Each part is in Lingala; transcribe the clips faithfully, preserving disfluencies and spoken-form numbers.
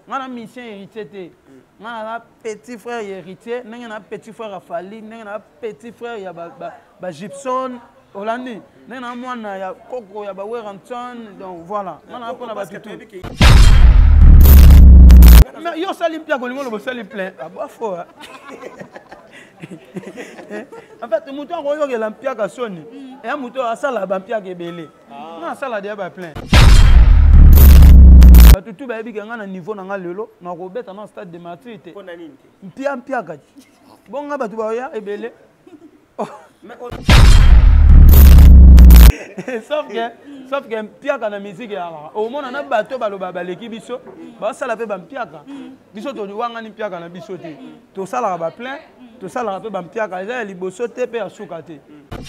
ngana mission héritier te ngana petit frère héritier ndenge na petit frère Afali ndenge na petit frère ya ba ba Gibson Olandi ndenge na mwana ya Koko ya ba Weranton donc voilà ngana pona ba tutu mais yo sali mpia ko lingo lo sali plein abo fo en fait muto ko yo ke la mpia ka soni et muto asala ba mpia ke belé na asala dia ba plein tout tout ba bi nga na niveau na nga lelo na ko beta na stade de maturité pona nini mpia mpia ka bon nga batu ba ya ebele sauf que sauf que mpia ka na musique ya au mona na bato baloba baleki biso ba sala pe ba mpia ka biso to wanga ni mpia ka na biso te to sala ba plein to sala pe ba mpia ka eza liboso te pe asuka te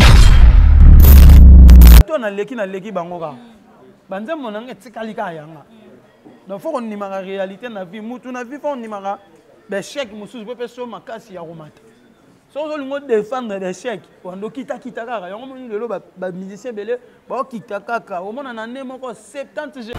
to na leki na leki bango ka banze mona nga tikali ka yanga donc faut qu'on nimara réalité na vie mutu na vie faut on nimara be chèque mususu pe so makasi ya romata so so lingo défendre des chèques wando kita kita kaka yango moni lelo ba ba musicien belé ba kita kaka o mona na ne moko soixante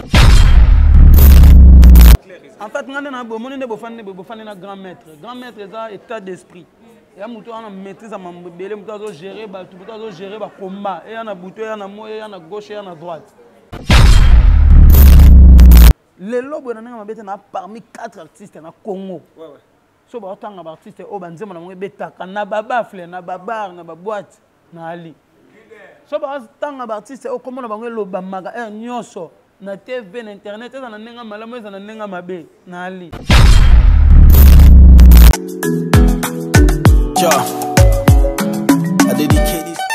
en fait ngane na bo moni ne bo fane bo fane na grand maître grand maître ça état d'esprit ya mutu ana maîtrise ma belé mutu azo gérer ba tout mutu azo gérer ba combat et ana buto et ana moye ana gauche et ana droite. Les lobes na parmi quatre artistes na Congo. Ouais ouais. So ba tanga ba artiste o banzema na mo betaka na babafle na babar na baboîte na ali. So ba tanga ba artiste o komona bango loba maga e nyoso na T V na internet na nenga malamu na nenga mabe na ali. Ja. I dedicate this.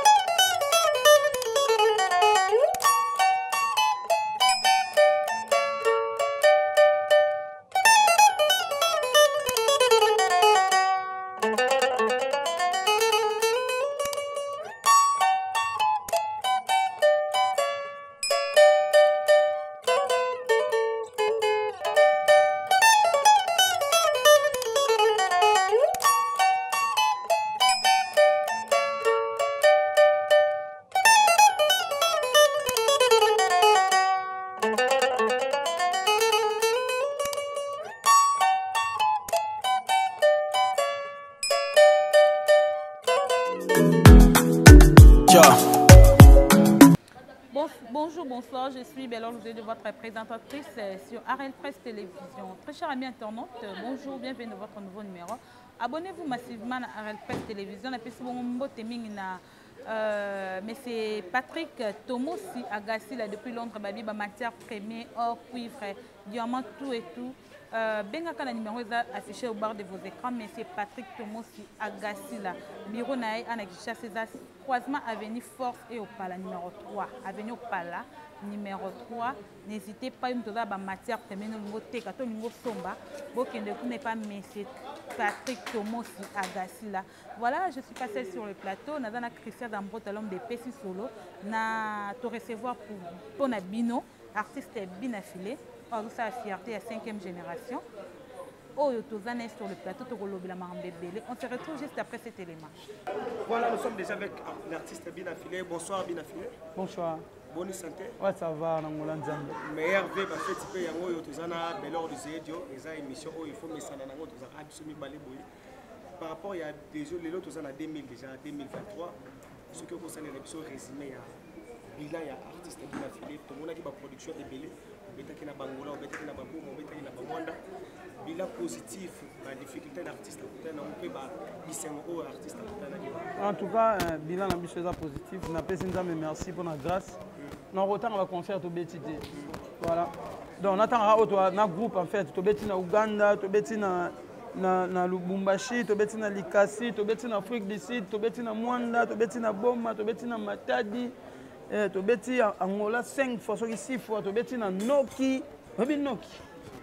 Bonjour, bonsoir, je suis Belle Orlando de votre présentatrice sur A R L Presse Télévision. Très chers amis internautes, bonjour, bienvenue dans votre nouveau numéro. Abonnez-vous massivement à A R L Presse Télévision. Euh, mais c'est Patrick Tomosi Agassi là, depuis Londres, babi, ba matière première, or, cuivre, diamant, tout et tout. Euh, Bengaka, le numéro est affiché au bord de vos écrans, mais c'est Patrick Tomosi Agassi là. Bureau Naï, Anakisha César, croisement Avenue Force et au Pala numéro trois. Avenue au Pala numéro trois. N'hésitez pas, une toda ba matière première, numéro T, quand on numéro Somba, Bokende, vous n'êtes pas, mais c'est Patrick Tomosi Agassi là. Voilà, je suis passée sur le plateau. Nous avons Christian Dambro, l'homme de Pessi Solo. Nous avons recevoir pour Pona Bino, artiste bien affilé. Nous avons la fierté à cinquième génération. Oh, sur le plateau, on se retrouve juste après cet élément. Voilà, nous sommes déjà avec l'artiste bien affilé. Bonsoir, bien affilé. Bonsoir. Bonne santé. Ouais, ça va, on a meilleur V, parce que tu peux y avoir une belle heure de Zédio, et ça, émission, il faut me s'en aller. Par rapport à des autres, les autres, en deux mille déjà, deux mille vingt-trois, ce que concerne l'émission résumé, il y a un artiste bien affilé, tout le monde a une production de Bélé, il y a un Bangola, il y a un Babou, il y a un Bamwanda. Il a positif, la difficulté d'artiste, on peut pas artiste. En tout cas, bilan ambitieux positif. On a fait merci pour la grâce. On a autant de concert au Béti. Voilà. Donc on attend un groupe en fait. Au Béti na Ouganda, au Béti na na Lubumbashi, au Béti na Likasi, au Béti na Afrique du Sud, au Béti na Mwanda, au Béti na Boma, au Béti na Matadi, au Béti en Angola cinq fois, six fois, au Béti na Noki, au Béti Noki.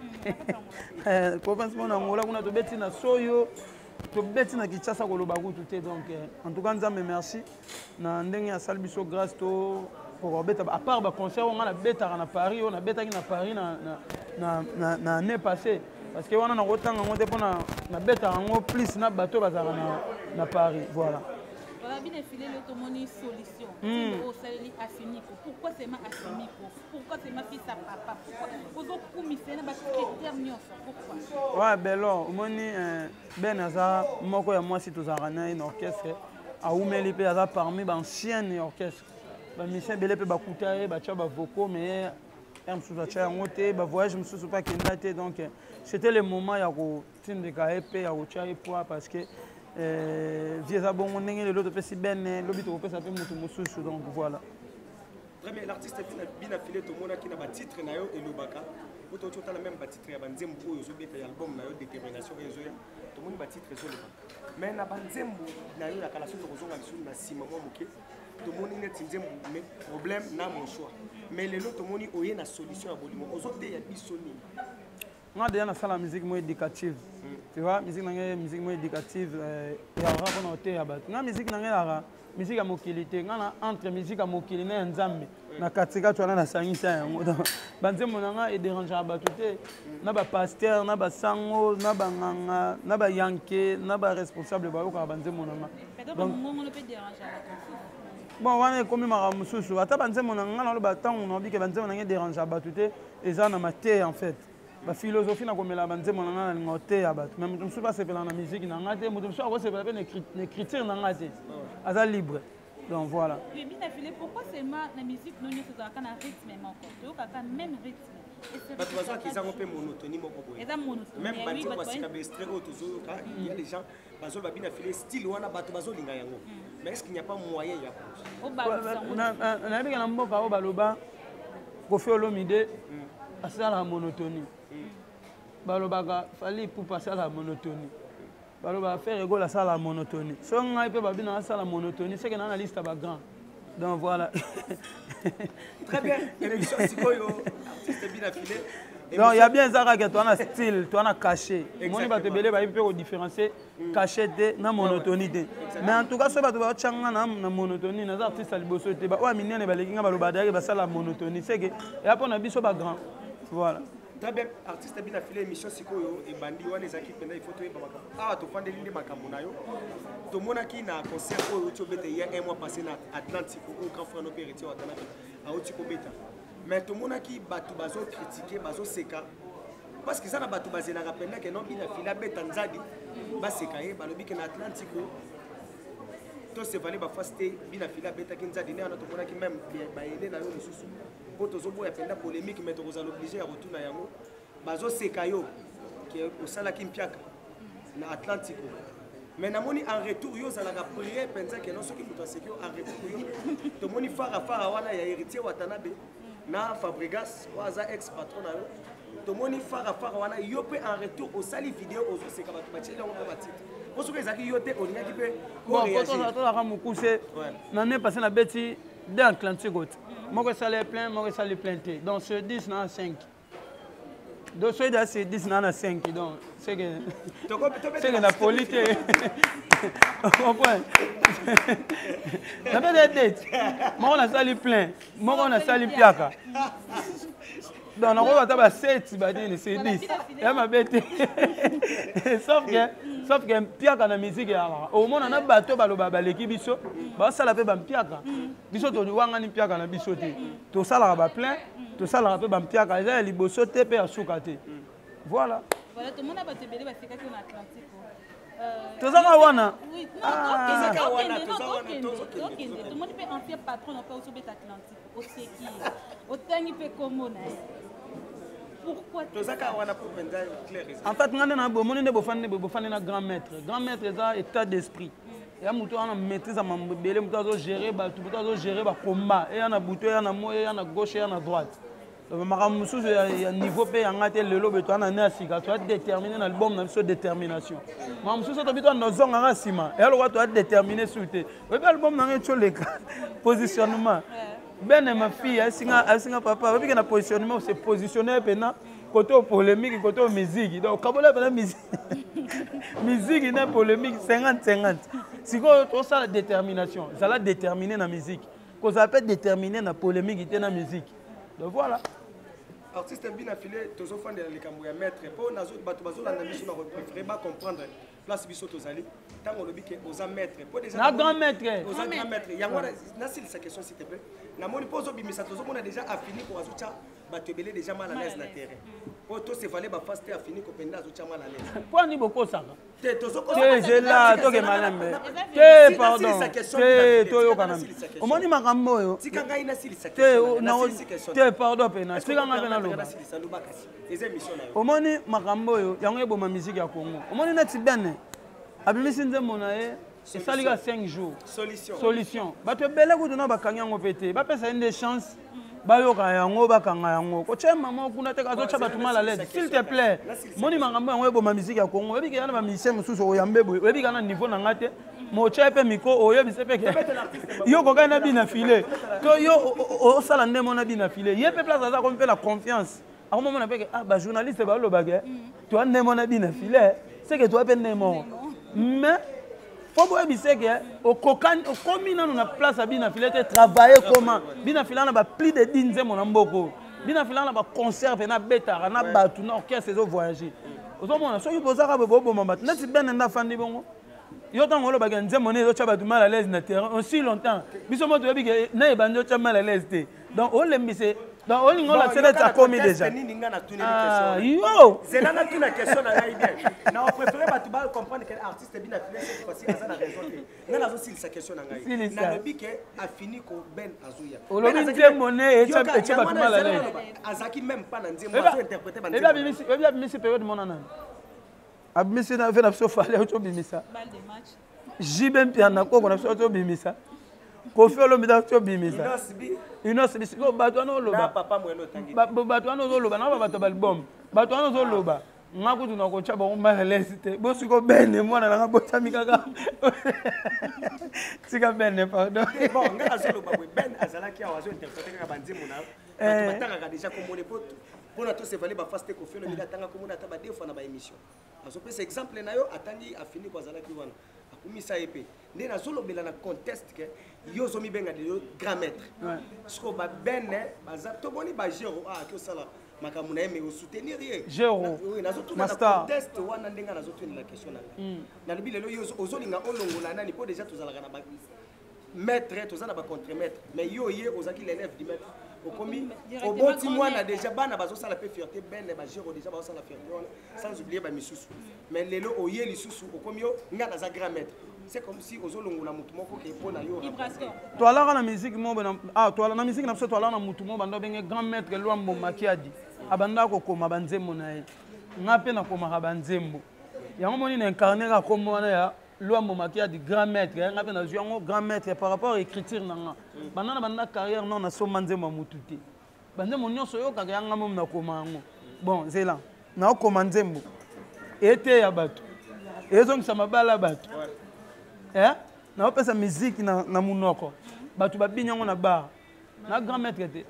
Province mon Angola, on a tout bêti na Soyo, tout bêti na Kinshasa koloba kutu te donc en tout cas nzambe merci na ndenge ya salbiso grâce to pour bêta à part ba concert on a bêta na Paris on a bêta na Paris na na na na année passée parce que on a rotanga ngote pona na bêta ngo plus na bateau bazara na na Paris voilà. Voilà, babine filé le tomoni solution. Mm. Au salari Afinico. Pourquoi c'est ma Afinico? Pourquoi c'est ma fille à papa? Pourquoi vous avez commis c'est na critère nyonso? Pourquoi? Ouais, ben là, moni ben aza moko ya moi si tous arana une orchestre a umeli pe aza parmi ba ancienne orchestre. Ba musicien belé pe ba kuta ba cha ba vocaux mais un sous la cha ngote ba voyage me sous pas kindate donc c'était le moment ya ko tinde ka épée ya ko cha poids parce que euh vieza bon ndenge le l'autre pe si ben lobi to pe ça pe mutu mususu donc voilà. Très bien, l'artiste bien affilé tout le monde qui n'a pas titre na yo et lobaka. Auto tu as la même titre ya banzembo oyo zo beta album na yo détermination ezoya. Tout le monde ba titre zo lobaka. Mais na banzembo na yo la kala so ko zonga bisu na sima mo moké. Tout le monde net nzembo mais problème na mon choix. Mais les autres tout le monde oye na solution à bolimo. Ozo te ya bisoni. Moi déjà na la musique moi éducative. Tu vois, musique na musique moi éducative et ara on ote ya bat. Na musique na ngela musique ya mokilité ngana entre musique ya mokili na nzambe na katika tu na sangisa yango banzembo nanga e déranger ba tuté na ba pasteur na ba sango na ba nganga na ba yanke na ba responsable ba ko banzembo nanga donc mon peut déranger bon wana komi mara mususu ata banzembo nanga na lo ba tango no bi ke banzembo nanga déranger ba tuté eza na maté en fait la philosophie na komela banzembo nanga na ngote ya bato même mususu ba sepela na musique nanga te mususu ko sepela pe écriture nanga te aza libre donc voilà. Oui, bien affilé pourquoi c'est ma la musique non nous ça kana rythme encore tu as même rythme bah tu vois qu'ils ont un peu monotonie moko boye eza monotonie même bandi ko sika be extrait auto zo il y a les gens bazo ba bien affilé style wana bato bazo linga yango mais est-ce qu'il n'y a pas moyen ya au bas na na bika na mboka o baloba Koffi Olomide asa la monotonie balobaka fali pour passer à la monotonie. Baloba faire égale à la monotonie. Si on a babina à la monotonie, c'est que dans la liste à grand. Donc voilà. Très bien. Élection Sikoyo, artiste bien affilé. Donc il y a bien ça que toi on a style, toi on a caché. Moi il va te belé va peut différencier caché de na monotonie. Mais en tout cas ce va te voir changa na na monotonie, na artiste aliboso te ba wa minene ba lekinga baloba derrière ba ça la monotonie, c'est que et après on a biso ba grand. Voilà. Très bien, artiste bien affilé émission Sikoyo et bandi wana ezaki penda il faut to yeba makambo. Ah to fande linde makambo na yo. To mona ki na concert oyo to beta hier un mois passé na Atlantique au grand frère no héritier wa Tana a otiko beta. Mais to mona ki batu bazo critiquer bazo seka parce que ça na batu bazena rapenda que non bien affilé beta nzadi ba seka ye balobi ke na Atlantique to se valait ba fasté bien affilé beta ki nzadi ne ana to mona ki même ba ele na yo mususu. Quand on a une polémique, mais on est obligé à retourner à Yango. Bazo Sekayo, qui est au Salakim Piaka, dans l'Atlantique. Mais en retour, il y a une prière, que non, ceux qui nous ont en retour, tout le monde fara fara wana ya héritier Watanabe, na Fabregas, waza ex-patron. Tout le monde fara fara wana, il y a en retour au sali vidéo, aux Sekabat, Bachel, on va battre. Pour ceux qui ont yoté, on y a qui peut. Bon, quand on a tout la ramoukousé, l'année passée, on a bêti dans l'Atlantique. Moi, ça les plein, moi, ça les planté. Donc, ce dix, on a cinq. Donc, ce dix, on a cinq. Donc, c'est que. C'est que la politique. Vous comprenez? On a pas de dette. Moi, on a ça les plein. Moi, on a ça les piaka. Donc, on a pas sept, c'est dix. Et ma bête. Sauf que. Sauf que piaka na musique ya au moins on a bateau baloba baleki biso ba sala pe ba piaka biso to wanga ni piaka na biso te to sala ba plein to sala pe ba piaka eza liboso te pe asuka te voilà voilà tout le monde a battu belé ba seka ki na Atlantique euh to zaka wana oui non to zaka wana to zaka wana tout le monde peut ancien patron on peut aussi bet Atlantique au seki au tangi pe komo na pourquoi en fait, on a un grand maître. Grand maître est un état d'esprit. Il y a un maîtrise à m'embêter, il y a gérer le combat. Il y a un bouton, il y a un mot, il y a un gauche, il y a un droite. Il y a un niveau P, il y a un lobby, il y a un asiga. Tu as déterminé l'album, il y a une détermination. Mais si tu as besoin d'un ciment, il y a une détermination. L'album, il y a un positionnement. Ben ma fille, elle singa papa, parce que na positionnement c'est positionner pendant côté polémique, côté musique. Donc quand on a musique, musique et polémique cinquante cinquante. Si on ça la détermination, ça la déterminer la musique. Qu'on s'appelle déterminer la polémique et la musique. Donc voilà. artiste bien affilé tozo fande les kambo ya maître po nazo bato bazo la biso na préférer ba comprendre place biso tozali tango lobi ke oza maître po déjà na grand maître oza grand maître yango na s'il sa question s'il te plaît na moni po zo bimisa tozo mona déjà affini ko azucha bato belé déjà mal à l'aise na terrain po to se valait ba faste affini ko penda azucha mal à l'aise po ni boko saka te tozo ko te zela to ke malame te pardon te to yo kana omoni makambo yo tika ngai na s'il sa question te pardon pena tika ngai pena lo omoni makambo oyo yango eboma musique ya Congo omoni neti bene abimisi nzembo na ye esalika cinq jours solution bato ebele kutu na bakangi yango mpe te bapesa ye nde chance bayoka yango bakanga yango kotia mama kuna te azotya bato mal à l'aise s'il te plaît moni makambo yango eboma musique ya Congo oyebika yana bamisien mosusu oyambe boye oyebika na niveau na nga te motia mpe miko oyebise mpe ke yo kokai na bina file to yo osala nde mo na bina file ye mpe place aza komi mpe la confiance akomomona mpe ke ah bajournaliste balobake toa nde mo na bina file seke toa mpe nde mo mais faut boyebise ke okomi nanu na place ya bina file te travailler comment bina file na baplis de dix nzembo na mboko bina file na baconserve na betaka na bato na orchestre ezovoyage ozomona soki bozaka boye boboma bato neti bene nde afandi bongo yo ntango olobaka nzembo ne ezotya bato mal à l'aise na terrain aussi longtemps biso mo toyebi ke na ebandi otya mal à l'aise te donc olembise donc olingo la tele ta komi déjà ah yo c'est là na tuna question na ngai bien na on préférer bato ba comprendre que artiste bien affilé cette fois-ci asa na raison te na nazo sil sa question na ngai na lobi ke afini ko ben azuya olobi nzembo ne etya etya bato mal à l'aise azaki même pas na nzembo azo interpréter ba nzembo ebi abimisi ebi abimisi période mona nani abimisi na ve na biso fale otobimisa jibe mpia na koko na biso otobimisa kofi olomida otobimisa inos bisi ko bato wana oloba bato wana ozoloba na bato balbum bato wana ozoloba nga kutu na kocha bango mal à l'aise te bosi ko bene mwana nanga botami kaka tika bene pardon bon nga azoloba boy ben azalaki awazo interpréter kaka banzimo na bato batanga déjà comme les potes pour na to se valer ba faste ko felo mida tanga komona ta ba deux fois na ba émission aso pesa exemple na yo atangi afini kwa zalaki wana akumisa epé nde nazolobela na conteste ke yo zomi benga de grand maître siko ba bene baza to boni ba jero ah ki osala makamuna eme o soutenir ye jero oui nazotuna na conteste wana ndenga nazotuna la question na na lobi lelo yo ozolinga olongola nani po déjà tozalaka na ba maître tozana ba contre maître mais yo ye ozaki l'élève du maître okomi oboti mwana déjà bana bazosala pe fierté bene ba jero déjà bazosala fierté sans oublier ba misusu mais lelo oye lisusu okomi yo nga na za grand maître c'est comme si ozolongola mutu moko ke pona yo to ala na musique mo bana ah to ala na musique na so to ala na mutu mo bando benge grand maître Luambo Makiadi abanda ko koma banzembo na ye nga pe na koma banzembo yango moni na incarner ka komo na ya Luambo Makiadi grand maître nga pe na yango grand maître par rapport à écriture nanga banda na banda carrière non na so manzembo mutu te banzembo nyonso yo kaka yanga mo na koma ngo bon zela na koma nzembo ete ya bato ezongisa mabala bato eh na opesa musique na na munoko bato babinyango na bar na grand maître te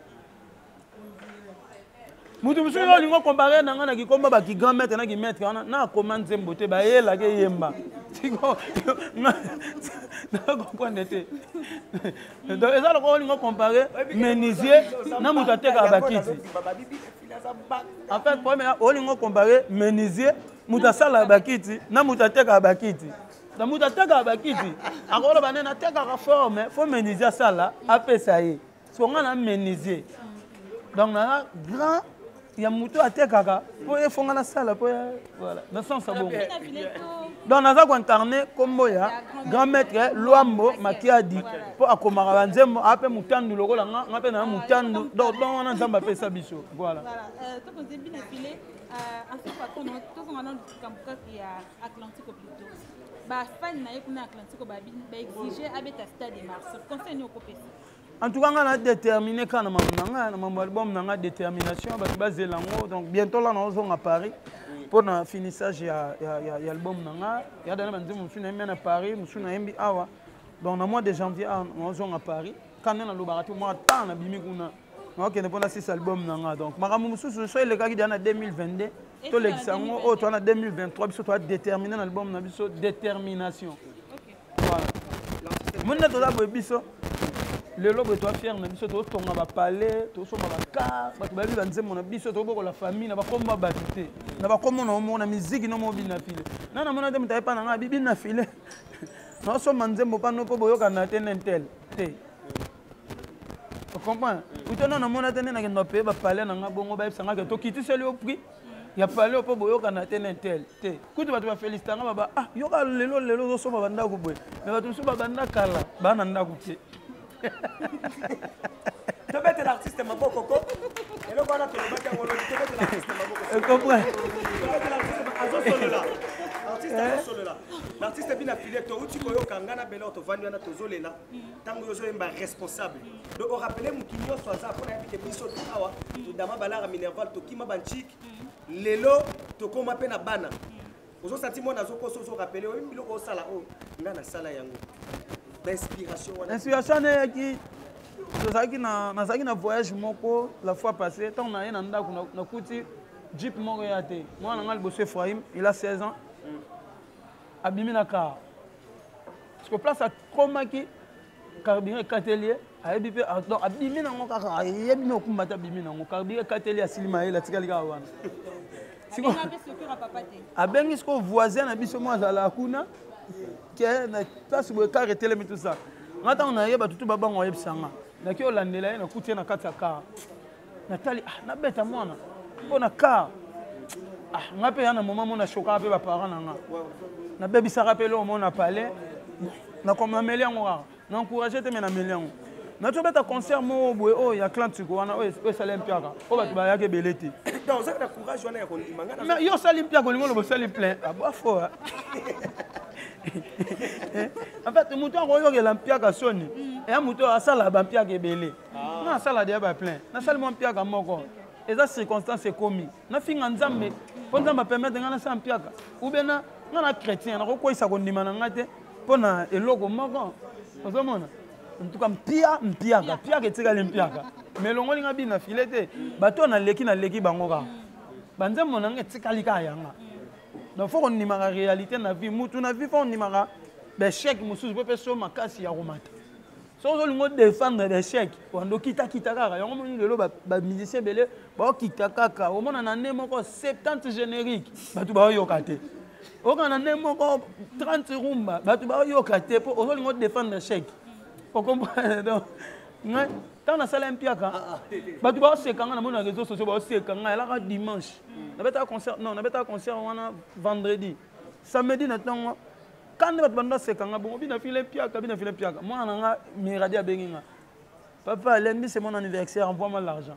mutu musu yo lingo comparer na nga na kikomba ba ki grand maître na ki maître wana na commande nzembo te ba yela ke yemba tiko na comprendre te donc ezalo ko lingo comparer menuisier na mutu ateka bakiti en fait problème o lingo comparer menuisier mutu asala bakiti na mutu ateka bakiti na mutu ateka bakiti akolo banene ateka forme faut menuisier sala apesa ye so nga na menuisier donc na grand ya mutu atekaka po efonga na sala po voilà na sens ça bon donc naza ko incarner kombo ya grand maître Luambo Makiadi po akomaka banzembo ape mutandu lokola nga nga pe na mutandu donc donc wana nzamba pesa biso voilà voilà to ko zimbi na filé en fait patron to ko ngana kambuka ya Atlantico plutôt ba fan na yekuna Atlantico ba ba exiger abeta stade de Mars conseil ni okopesa en tout cas on a déterminé quand on a un album on a détermination parce que lango donc bientôt là nous allons à Paris pour le finissage il y a il y a album nanga il y a des gens qui sont à Paris nous sommes à awa donc dans mois de janvier nous allons à Paris quand on a le barato moi tant na bimi kuna OK ne pas six album nanga donc maramu mususu so le kaki dans deux mille vingt-deux to l'exango oh toi en deux mille vingt-trois biso toi déterminer l'album na biso détermination OK voilà mon na to la biso lelo boye toa fiere na biso totonga bapale tosomba bakar bato bayebi banzembo na biso tobokola famille na bakomba bato te na bakombo na omoko na miziki no mobi na file na namona te moto ayepa na ngai bibi na file naosomba nzembo pano mpo boyokana te nentel te ocomprendre utona namona te nde nakenda paye bapale na ngai bongo bayebisanga ke tokitiseli yo prix ya pale mpo boyokana te nentel te kutu bato bafélicita nga baba ah yoka lelo lelo ozosomba bandako boye me bato mosusu babanda kala baa na ndako te Tu peux être l'artiste Maboko. Et le voilà, tu peux être l'artiste Maboko. Tu comprends? L'artiste est bien affilié. Tu as dit que Kangana Belo, tu vas venir à Tozola. Tant que tu es responsable. Donc, on rappelle que tu as fait ça pour que tu aies fait tu as balara minerval, tu as banchik. Lelo, tu as commencé à bana. Vous avez senti mon azo ko so rappeler o mbilo ko sala o ngana sala yango. D'inspiration. L'inspiration est qui nazaki na nazaki na voyage moko la fois passée tant on a un ndako na kuti jeep moko ya te moi na ngal bosse Ephraim il a seize ans abimi na car parce que place a komaki carburant katelier ayebi pe donc abimi na ngo kaka ayebi no kumbata abimi na ngo carburant katelier asilima ela tikali ka wana siko abengi siko voisin na biso mo azala kuna que na place bo car etelemi tout ça ngata on a yeba tutu babango oyebisanga naki olandela ye na kutie na kati ya car natali ah nabeta mwana mpona car ah nga mpe ya na moma mona shokaka mpe baparent na nga nabebisaka mpe loo mona pale nameli yango kaka naencourage te me nameli yango natobeta concert mo boye oyo ya clan tiko wana oyo esali mpiaka oyo bato bayaki ebele te yo osali mpiaka olingi oloba osali plein abwafo en fait moto akoyokela mpiaka soni eya moto asala bampiaka ebele nga asala deya baplein nasali mwa mpiaka moko eza circonstance ekomi nafinga nzambe mpo nzambe apermettre nga nasala mpiaka ube nga na chrétien nakokweyisa kondima na nga te mpo na eloko moko ozomona ntuka mpia mpiaka mpiaka etikali mpiaka me longoli nga bina file te bato naleki naleki bango kaka banzembo na nga etikali kaka yanga donc faut qu'on imara réalité na vie mutu na vie faut on imara d'échec mususu peut so makasi ya romata so on doit défendre l'échec on kita kita kaka yango moni lelo ba musicien belé ba kita kaka o mona na ne moko soixante générique batu ba yoka te o kana ne moko trente rumba batu ba yoka te po on doit défendre l'échec pour comprendre donc ngai tant na sala mpiaka batu ba sekanga na mona réseaux sociaux ba sekanga la dimanche na beta concert non na beta concert wana vendredi samedi na tongo quand bato banda sekanga bon bina file mpiaka bina file mpiaka moi na nga miradi abenginga papa lundi c'est mon anniversaire envoie-moi l'argent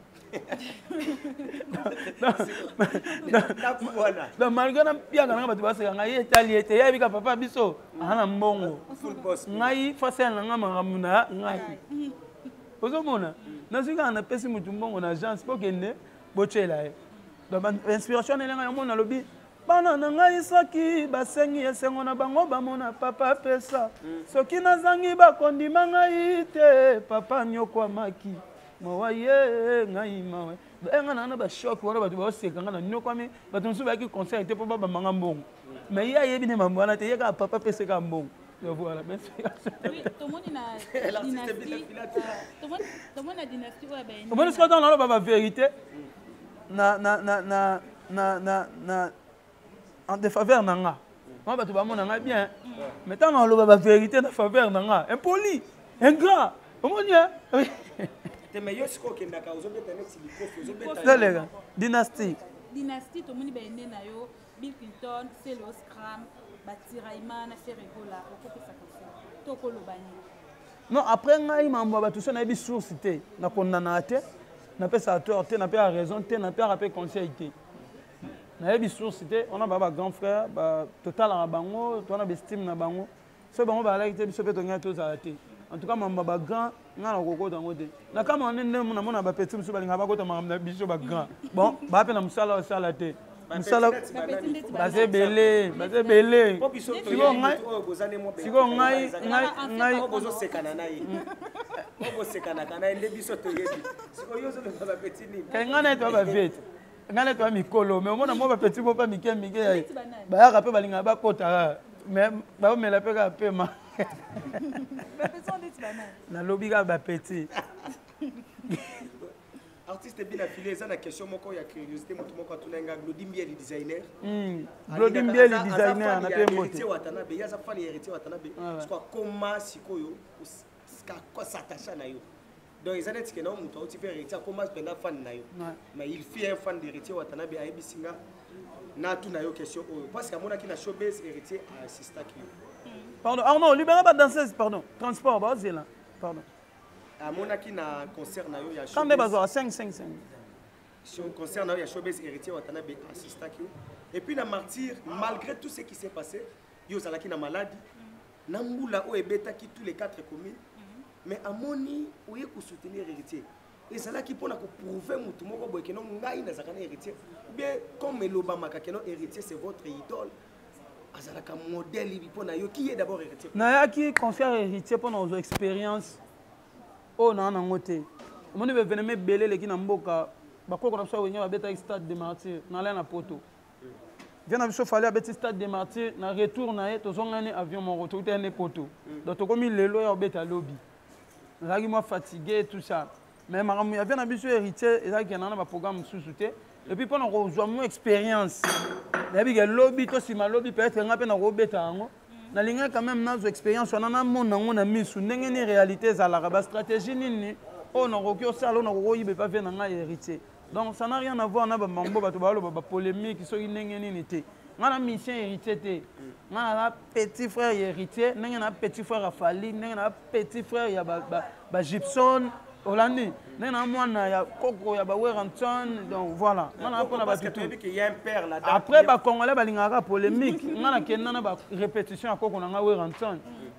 donc malgré na mpiaka na bato ba sekanga ye tali ete ya bika papa biso ana mbongo ngai fasel na nga maramuna ngai ozomona nazika na pesi mutu mbongo na agence po kende bochela ye donc inspiration elenga ya mona lobi bana na ngai soki basengi esengo na bango bamona papa pesa soki nazangi bakondima ngai te papa nyokwamaki mawa ye ngai mawa enga na ba shock wana bato baosekanga na nyokwami bato mosusu bayaki conseil te mpo babamanga mbongo mais ye ayebi ne mambo wana te ye kaka papa pesa ka mbongo voilà merci oui tout le monde na dynastie tout le monde na dynastie ouais ben on est dans la ba vérité na na na na na na na en défaveur nanga moi bato bamona nga bien mais tant na lo ba vérité na faveur nanga impoli ingrat omonia te meilleur siko kendaka ozobeta next microphone ozobeta les gars dynastie dynastie tout le monde ba ene na yo Bill Clinton Celo Scram batiraima na Ferregola okopesa kosa tokolobani non après ngai mambo bato so na yebi source te na kondana te na pesa tort te na pe raison te na pe rappel conseil te na yebi source te on a ba grand frère ba total na bango to na bestime na bango so bango ba like te biso pe to ngai to za te en tout cas mambo ba grand nga na kokota ngote na kama on ne na mona ba petit biso ba linga ba kota mambo na biso ba grand bon ba pe na musala sala te musala base belé base belé siko ngai siko ngai ngai ngai bozo sekana nayi bozo sekana kana ende biso to yebi siko yozo le ba petit ni kenga na to ba vite ngana to mikolo mais omona mo ba petit bo pa mike mike ba ya rapé balinga ba kota mais ba o mela pe ka pema Na lobby ka ba petit. Artiste bien affilié, ça la question moko ya curiosité moto moko tunenga Glodimbier le designer. Hmm. Glodimbier le designer na pe moto. Héritier Watanabe, ya za fan héritier Watanabe. Je crois comment sikoyo ska quoi s'attacher na yo. Donc ils ont dit que non moto tu fais héritier comment penda fan na yo. Mais il fait un fan d'héritier Watanabe a ebisinga na tu na yo question parce que mona ki na showbiz héritier assista ki. Pardon, Arnaud, libérez pas danseuse, pardon. Transport, bah c'est là. Pardon. À mon aki na concert na yo ya quand même bazo cinq cinq cinq sur concert na yo ya showbiz héritier Watanabe assista ki et puis na martyr malgré tout ce qui s'est passé yo zalaki na maladie na mbula o ebeta ki tous les quatre communes mais amoni oye ko soutenir héritier et zalaki pona ko prouver mutu moko boye keno ngai na zakana héritier bien comme eloba makakeno héritier c'est votre idole azalaka modèle ibi pona yo qui est d'abord héritier na yaki confier héritier pona aux expériences. Oh non, non, non. On est venu belé les qui n'ont pas. Bakoko comme ça, on a bêta stade de martyrs. On a un poteau. Viens à biso fallait bêta stade de martyrs. Na retour na et tous on a un avion mon retour était un poteau. Donc comme il est là, on bêta lobby. Là il m'a fatigué tout ça. Mais maman, il y avait un biso héritier et là il y a un programme sous-souté. Et puis pendant qu'on joue mon expérience. Il y a lobby, toi si ma lobby peut être un peu na bêta ango. Na linga quand même nos expériences on a mon on a mis sous n'engeni réalité za la ba stratégie nini on a rokio sala on a royi be pas faire na héritier donc ça n'a rien à voir na ba mambo ba to ba lo ba polémique so n'engeni nité ngana mission héritier té ngana petit frère héritier n'engena petit frère Afali n'engena petit frère ya ba ba Gibson Olandi n'engena mwana ya Koko ya ba Weranton donc voilà ngana pas na ba tout il y a un père là-dedans après ba congolais ba lingaka polémique ngana kenda na ba répétition à Koko na Weranton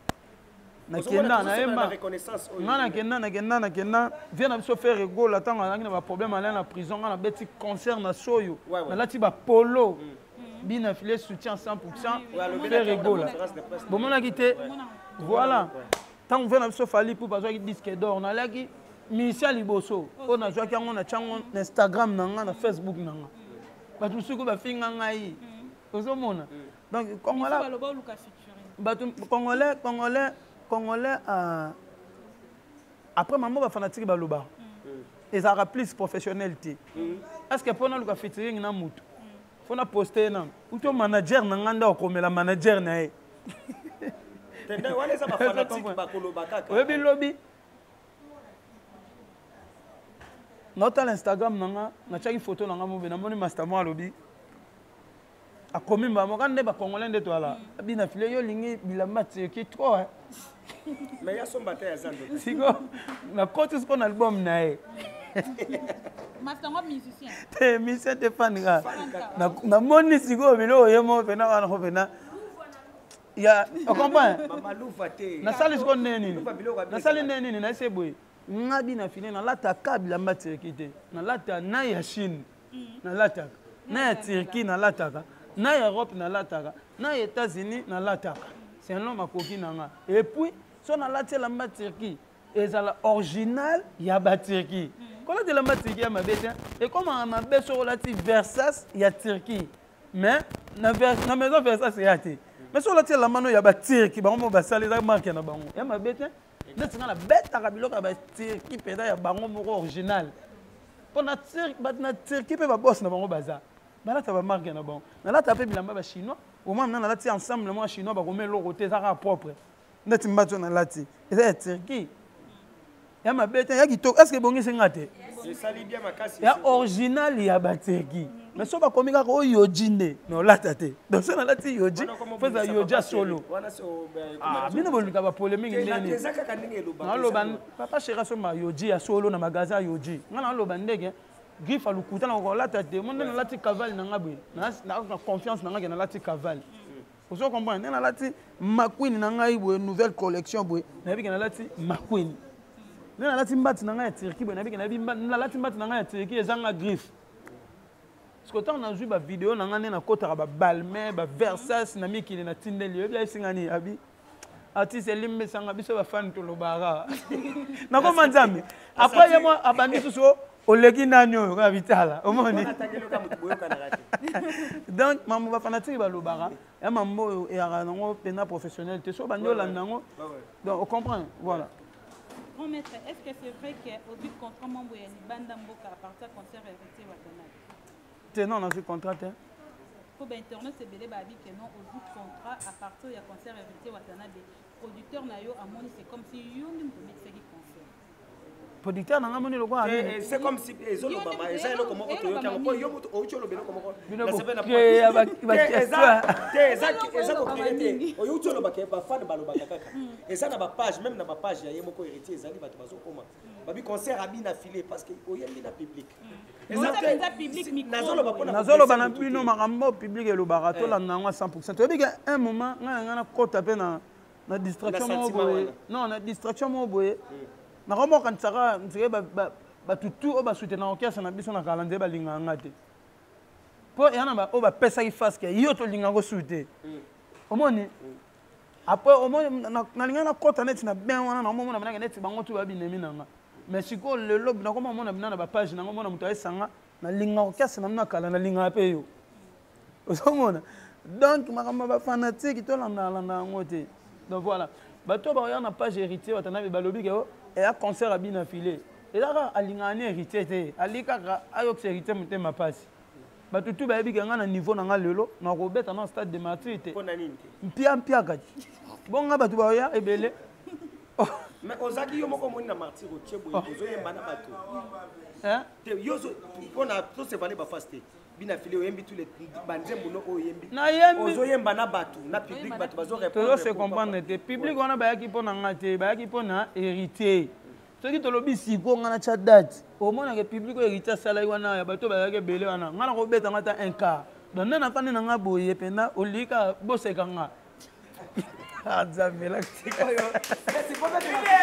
na kenda na emba ngana kenda na kenda na kenda vient na biso faire ego la tango na ba problème à la prison ngana beti concert na soyo na lati ba polo bina filé soutien cent pour cent faire ego là bon mon a quitté voilà tant on vient na biso fali pour bazo ki disque d'or na laki Michel Liboso on a joué on a chango Instagram na na Facebook na ba tout suko ba finga ngai ozomona donc congolais ba congolais congolais congolais après maman ba fanatique ba loba et ça aura plus professionnalité est-ce que pour na luka featuring na mutu faut na poster na ou ton manager na nganda comme la manager na e tenda wale za ba fanatique ba koloba kaka oui bi lobby nota l'Instagram nanga na chaki photo nanga mo bena moni mastermo lobby a komi ba mo kande ba congolais de toi là bina filé yo lingi bilamba qui trop mais ya somba te ya zando siko na côté ce qu'on album na e mastermo musicien te musicien te fan ga na na moni siko bilo yemo pena wana ko pena ya on comprend mama lufa te na sali ce qu'on neni na sali neni na ese boy ngabi na fini na lata kabila matirikite na lata na ya Chine na lata na ya Turquie na lata na ya Europe na lata na ya États-Unis na lata c'est un homme akoki nanga et puis son na lata la matiriki ezala original ya ba Turquie kola de la matiriki ya mabete et comme en mabeso relati Versace ya Turquie mais na na maison Versace ya te mais sur la telle la mano ya ba Turquie ba mo ba sali za marque na bango ya mabete neti nga na betaka biloko ya batirki mpena ya bango moko original mpo na tirki mpe babosi na bango baza balata bamarke na bango nalata mpe bilamba bachinois omoi mna nalati ensemble mwa chinois bakoma eloko te ezaka propre neti mbatso nalati eza ya tirki ya mabe te ya kitoko estce ebongisi nga te ya original ya batirki mais so bakomi kaka oyo yoji nde me olata te donc so nalati yoji mpo eza yoji ya solo bino boluka bapolémique ndeni naloba papa chéri asomba yoji ya solo na magasin ya yoji nga naloba ndenge griffe alukuta na kolata te mo nde nalati cavale na nga boye na confiance na nga ke nalati cavale ozo comprendre nde nalati maqueen na ngai boye nouvelle collection boye nayebi ke nalati maqueen nde nalati mbati na ngai ya Turquie boye nayebi ke nalati mbati na ngai ya Turquie ezanga griffe parce que tant na vu ba vidéo na nga nde nakotaka babalme baversas na mikili na tindeli oyebi ayesingani abi artiste elimbesanga biso bafani tolobaka nakoma nzambe après ye mwa abandi susu oleki nani oyo kaka bitala omoni Donc mambo ba fanatique ba lobara et mambo et arango pena professionnel te so banyo landango. Donc on comprend, voilà. Grand maître, est-ce que c'est vrai qu'au but contrat mambo ya libanda mboka à partir concert héritier Watanabe? T'es non dans ce contrat hein. Pour internet c'est belé ba bi que non au but contrat à partir ya concert héritier Watanabe. Producteur na yo amoni c'est comme si yo ndi mo mettre qui concert. Producteur nanga moni lo kwa c'est comme si ezolo baba eza eloko moko toyoka moko yo moto oucho lo beloko moko na sebe na ya ba ba eza eza ko créer oyo oucho lo ba ke ba fan ba lo ba kaka eza na ba page même na ba page ya yemoko héritier ezali bato bazo koma babi concert abina filé parce que oyembi na public eza public micro nazolo ba pona nazolo ba na bino makambo public elo barato la nangwa cent pour cent to bi un moment nga nga na kota pe na na distraction mo boye non na distraction mo boye na romo kan tsaka ntsike ba ba tutu o ba soutenir orchestre na biso na calendrier ba linga ngate po yana ba o ba pesa ki face ke yo to linga go souter omoni après omoni na linga na kota net na bien wana na omona na net bango tu ba binemi nanga mais siko le lob na koma mona bina na ba page na ngomona muto esanga na linga orchestre na na kala na linga pe yo osomona donc makamba ba fanatique to landa landa ngote. Donc voilà. Bato ba ya na page héritier Watanabe balobi ke et a concert à bien affilé. Et là a lingane héritier té alika ayo héritier muté ma passe. Bato tout ba bi ke nga na niveau na nga lelo na robeta na stade de maturité. Pona nini té. Mpia mpia kati. Bon nga bato ba ya ebele. Mais ozaki yo moko moni na martyr o tchebo ozo yemba na bato. Hein? Té yo pona to se valait ba faster. Bina filé oyembi tous les banzembo no oyembi na yembi ozo yemba na batu na public batu bazo répondre to se comprendre te public wana ba yaki pona ngate ba yaki pona héritier soki to lobi siko ngana cha date au moins que public héritier sala wana ya bato ba yaki belé wana ngana ko beta ngata un quart donc na fani na nga boye pena olika boseka nga azamela c'est pas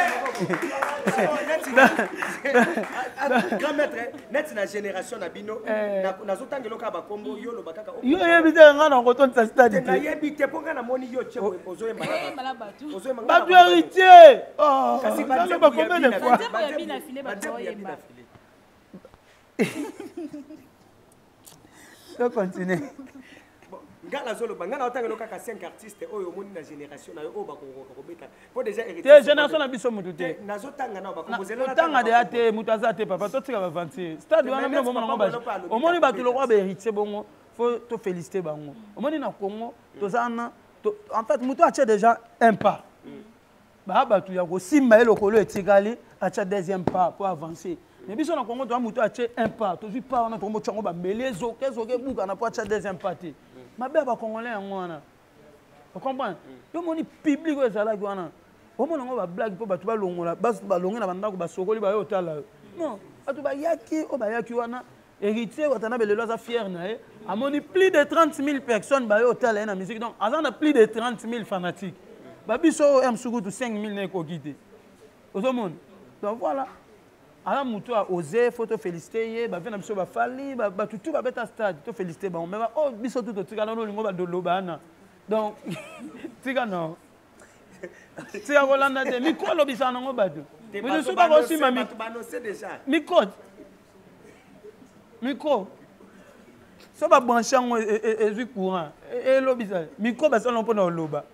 grand maître net na génération na bino na zotangelo ka ba kombo yo lo bakaka yo yebite nga na ko tonta stade na yebite ponga na moni yo chebo ozo yemba na batu ozo yemba ba tu héritier oh kasi ba ba combien de fois ba bina filé ba to yemba to continue ngala zolo bangana otangelo kaka cinq artistes oyo moni na génération na yo o ba ko ko beta po déjà héritier te génération na biso mutu te nazotanga na ba komozela na tanga de ate mutu azate papa to tika ba vingt stade wana mino bomona ngo ba omoni ba tu lo kwa ba héritier bongo faut to féliciter bango omoni na Congo to zana en fait mutu ache déjà un pas ba ba tu ya ko simba elokolo etikali acha deuxième pas pour avancer. Mais biso na Congo to mutu ache un pas to pas wana to mo tsango ba melezo kezo ke buka na po acha deuxième partie. Ma belle va congolais en wana. Vous comprenez? Yo moni public o ezala ki wana. O mona ngo ba blague po batu ba longola, ba ba longola ba ndako ba sokoli ba yo tala. Non, batu ba yaki o ba yaki wana. Héritier Watanabe le loza fier na e. A moni plus de trente mille personnes ba yo tala na musique. Donc azana plus de trente mille fanatiques. Ba biso M Sugutu cinq mille na ko kité. Ozo mon. Donc voilà. Alors mutu a osé photo féliciter ba vena biso ba fali ba ba tutu ba beta stade to féliciter ba mais oh biso tout to tika no lingo ba do lobana donc tika no tika ko landa te mi ko lo bisa no ba do mais so ba ko si ma mi ba no c'est déjà mi ko mi ko so ba brancher ngo e e courant e lo bisa mi ko ba so no pona loba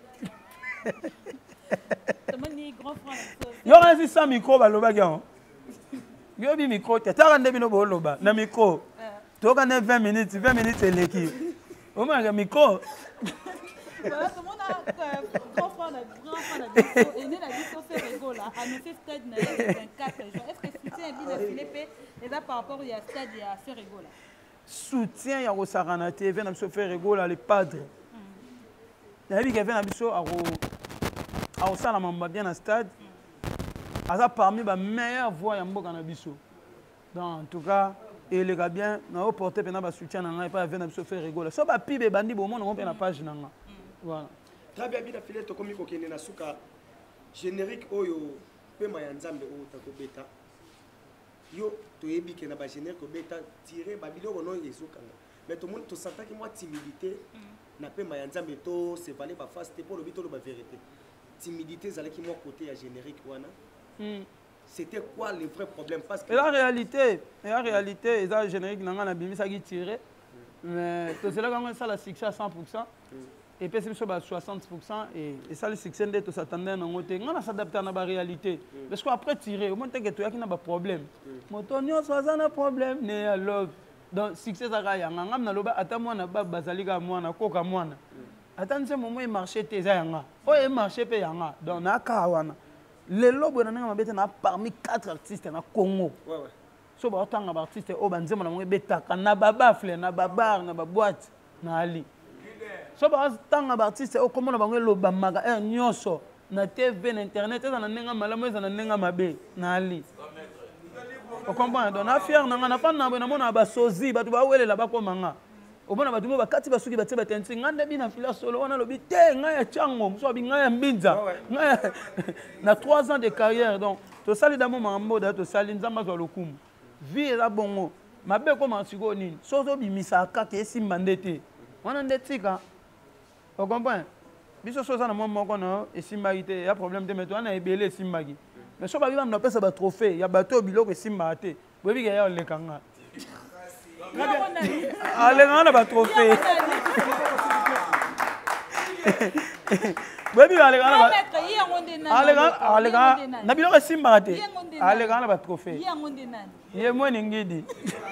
tomoni grand frère yo resi sans micro ba loba ga yo bi micro te ta rande bino bo loba na micro to ka ne vingt minutes vingt minutes eleki o ma ga micro voilà tout monde a grand frère grand frère et né la vie so fait rigolo là à nous stade na vingt-quatre jours est-ce que soutien bien Philippe et là par rapport il y a stade il y a fait rigolo soutien ya ko sarana te vient na biso faire rigolo les padres na bi ke vient na biso a ko a ko sala mamba bien na stade Aza parmi les meilleures voix ya mboka na biso. Donc en tout cas, et les gars bien, na au porter pena ba soutien na ngai pa venir biso faire rigoler. So ba pibe bandi bo mon on pe na page na nga. Voilà. Très bien bien filé to komi ko kene na suka générique oyo pe ma ya nzambe o ta ko beta. Yo to yebi ke na ba générique ko beta tirer ba biloko no ezuka. Mais tout le monde to senta ki moi timidité na pe ma ya nzambe to se valait ba face te pour le bito le ba vérité. Timidité zala ki moi côté ya générique wana. Mm. C'était quoi le vrai problème parce que et la réalité et la réalité et ça générique nanga na bimisa qui tirer Mais tout cela quand ça la succès à cent pour cent et puis c'est sur soixante pour cent et et ça le succès de tout s'attendait dans côté. On a s'adapter à la réalité. Parce qu'après tirer, au moins que tu as qui n'a pas problème. Motonio ça n'a problème né love. Donc succès ça gaya ngam na loba ata mwana ba bazalika mwana koka mwana. Ata nse moment marché teza yanga. O e marché pe yanga. Donc na kawana. Les lobes na nga mabete na parmi quatre artistes na Congo. Ouais ouais. So ba otanga ba artiste o banzema na mwe betaka na babafle na babar na baboîte na ali. So ba otanga ba artiste o komona bangwe loba maga er nyoso na T V na internet eza na nenga malamu eza na nenga mabe na ali. O comprendre donc na fier na nga na fa na na mona ba sozi ba tu ba welela ba komanga. Obona batu ba kati basuki ba tseba tensi ngande bina fila solo wana lobi te nga ya chango so bi nga ya mbinza na trois ans de carrière donc to sali damo mambo da to sali nzamba zo lokumu vie la bongo mabe ko mansiko nini so so bimisa kaka esimba ndete wana ndetika o comprends biso so ça na moma ko na esimba ite ya problème te mais to na ebele esimba ki mais so ba biba na pesa ba trophée ya bato biloko esimba te bobi ke ya lekanga allez on a pas trophée baby allez on a allez allez na biloko simba te allez on a pas trophée ye moi ngidi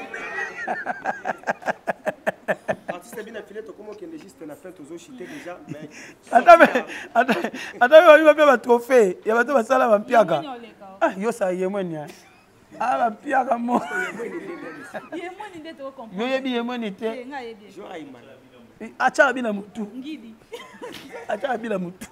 artiste bien affilé to comment qu'il juste na fait aux chité déjà mais attends mais attends attends on va pas trophée ya bato basala ba mpiaka ah yo ça ye moi nya ah ba mpiaka mo ye moi ni ndeto comprendre yo yebi ye moi ni te nga yebi jo aima acha bina mutu ngidi acha bina mutu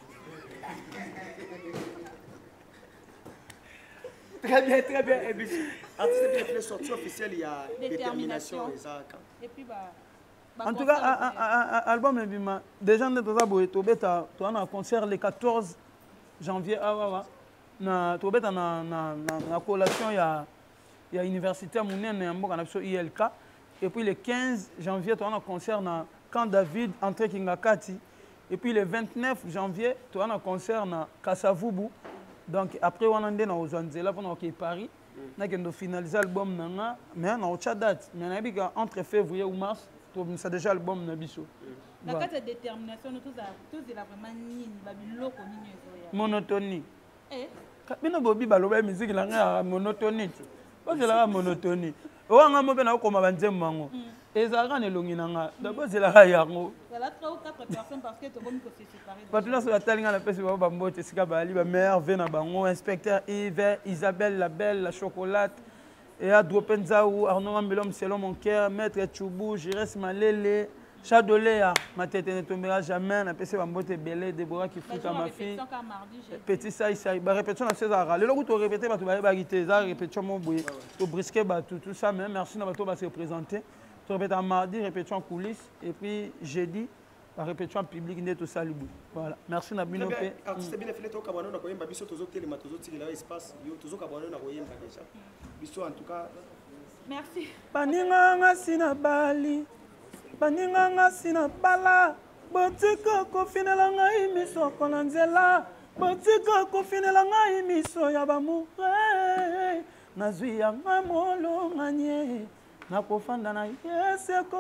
très bien très bien et puis artiste bien fait sortie officielle il y a détermination et ça et puis bah en tout cas album ebima déjà ndeto za boye to beta to na concert le quatorze janvier awa na to beta na na na collation ya ya université munene ya mboka na biso I L K et puis le quinze janvier to na concert na Camp David entre Kingakati et puis le vingt-neuf janvier to na concert na Kasavubu donc après on ande na ozanzela pendant que Paris na kendo finaliser album nanga mais na autre date mais na bika entre février ou mars to ça déjà album na biso la carte de détermination nous tous tous il a vraiment ni babiloko ni nyozo monotonie eh bino bobi baloba musique la nga monotonie parce que la monotonie o nga mo bena ko mabanzem mango ezaka ne longi nanga d'abord c'est la yango voilà trois ou quatre personnes parce que to bomi ko se séparer patuna so talinga na pesi ba mbote sika bali ba mère vena bango inspecteur Yves Isabelle la belle la chocolate et à Dropenzaou Arnaud Mbelom selon mon cœur maître Choubou Jires Malele Chadolea ma tête ne tombera jamais na pesi ba mbote belé Déborah qui fout à ma fille petit ça ça ba répétition na César le logo to répéter ba to ba gité ça répétition mon boye to brisquer ba tout tout ça mais merci na ba to ba se présenter to répéter mardi répétition coulisses et puis jeudi la répétition publique n'est tout ça libre voilà merci na bino pe artiste bien fait to kabano na koyemba biso tozo telema tozo tikela espace yo tozo kabano na koyemba déjà biso en tout cas merci baninga ngasi na bali baninga ngasi na bala botika ko finela ngai miso kona nzela botika ko finela ngai miso ya bamoure nazwi ya ngamolo nganye na kofanda na yeseko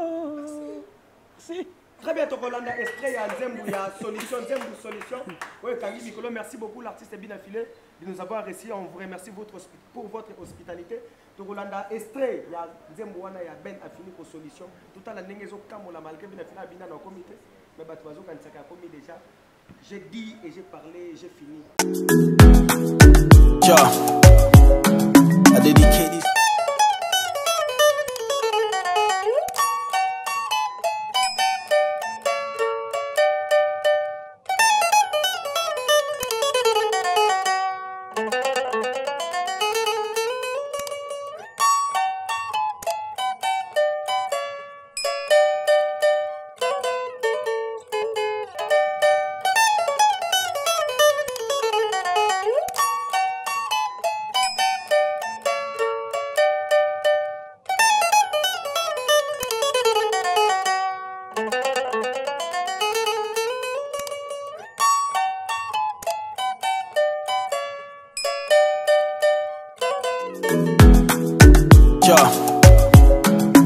si très bien Tokolanda extrait ya Nzembu ya solution Nzembu solution ouais Kangi Mikolo merci beaucoup l'artiste bien affilé de nous avoir reçu on vous remercie votre pour votre hospitalité Tokolanda extrait ya Nzembu wana ya ben affini ko solution tout à la nengezo kamola malgré bien affina bina na comité mais bato bazo kanisaka komi déjà j'ai dit et j'ai parlé j'ai fini ja I dedicate this Ja.